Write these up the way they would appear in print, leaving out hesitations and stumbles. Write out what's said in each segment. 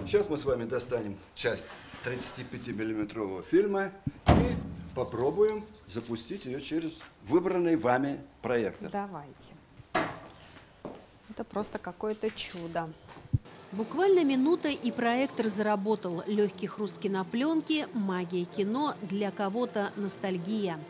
Сейчас мы с вами достанем часть 35-миллиметрового фильма и попробуем запустить ее через выбранный вами проектор. Давайте. Это просто какое-то чудо. Буквально минута, и проектор заработал. Легкий хруст кинопленки, магия кино, для кого-то ностальгия.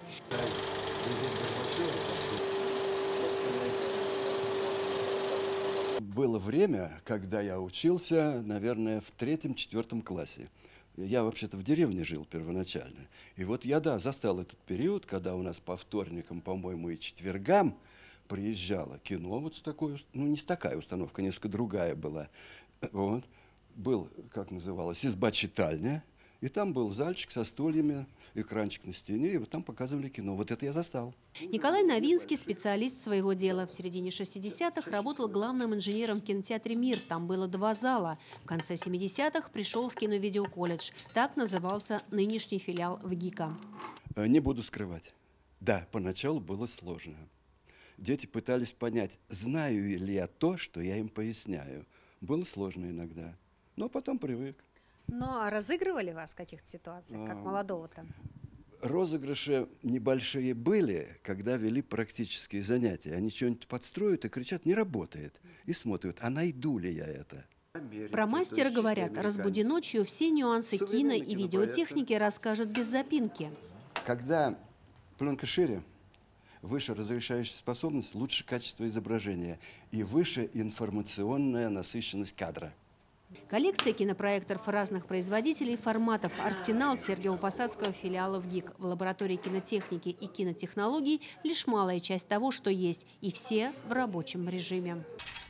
Было время, когда я учился, наверное, в 3-4 классе. Я вообще-то в деревне жил первоначально. И вот я, да, застал этот период, когда у нас по вторникам, по-моему, и четвергам приезжало кино вот с такой, ну не с такая установка, несколько другая была. Вот. Был, как называлось, изба-читальня. И там был зальчик со стульями, экранчик на стене, и вот там показывали кино. Вот это я застал. Николай Новинский – специалист своего дела. В середине 60-х работал главным инженером в кинотеатре «Мир». Там было 2 зала. В конце 70-х пришел в кино-видеоколледж. Так назывался нынешний филиал ВГИКа. Не буду скрывать. Да, поначалу было сложно. Дети пытались понять, знаю ли я то, что я им поясняю. Было сложно иногда, но потом привык. Но разыгрывали вас в каких-то ситуациях, как молодого-то? Розыгрыши небольшие были, когда вели практические занятия. Они что-нибудь подстроят и кричат, не работает. И смотрят, а найду ли я это? Про мастера говорят, разбуди ночью, все нюансы кино и видеотехники расскажет без запинки. Когда пленка шире, выше разрешающая способность, лучше качество изображения и выше информационная насыщенность кадра. Коллекция кинопроекторов разных производителей и форматов. Арсенал Сергиево-Посадского филиала ВГИК. В лаборатории кинотехники и кинотехнологий лишь малая часть того, что есть. И все в рабочем режиме.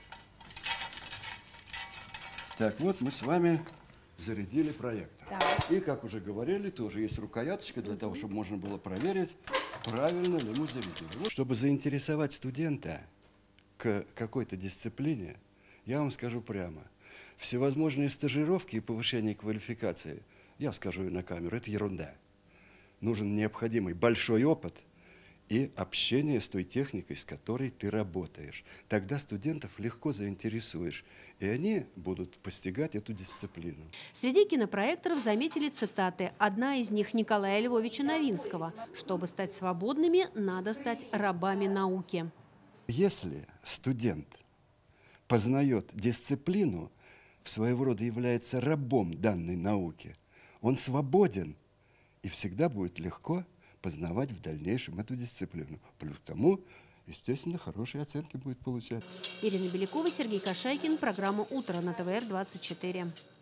Так, вот мы с вами зарядили проектор. Да. И, как уже говорили, тоже есть рукояточка для того, чтобы можно было проверить, правильно ли мы зарядили. Вот, чтобы заинтересовать студента к какой-то дисциплине, я вам скажу прямо, всевозможные стажировки и повышение квалификации, я скажу и на камеру, это ерунда. Нужен необходимый большой опыт и общение с той техникой, с которой ты работаешь. Тогда студентов легко заинтересуешь, и они будут постигать эту дисциплину. Среди кинопроекторов заметили цитаты. Одна из них Николая Львовича Новинского. Чтобы стать свободными, надо стать рабами науки. Если студент познает дисциплину, своего рода является рабом данной науки, он свободен и всегда будет легко познавать в дальнейшем эту дисциплину. Плюс к тому, естественно, хорошие оценки будет получать. Ирина Белякова, Сергей Кошайкин. Программа «Утро» на ТВР-24.